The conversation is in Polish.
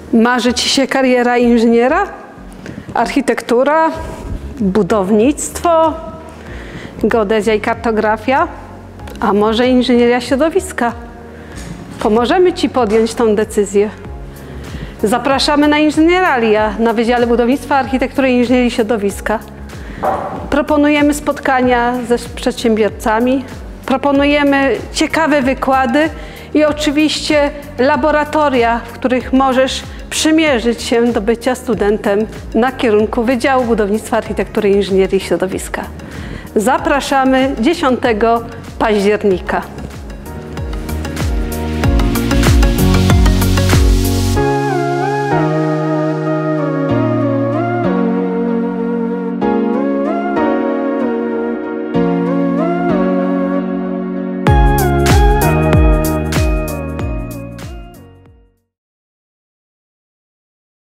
Marzy Ci się kariera inżyniera? Architektura? Budownictwo? Geodezja i kartografia? A może inżynieria środowiska? Pomożemy Ci podjąć tą decyzję. Zapraszamy na inżynieralia na Wydziale Budownictwa, Architektury i Inżynierii Środowiska. Proponujemy spotkania ze przedsiębiorcami, proponujemy ciekawe wykłady i oczywiście laboratoria, w których możesz przymierzyć się do bycia studentem na kierunku Wydziału Budownictwa, Architektury i Inżynierii Środowiska. Zapraszamy 10 października.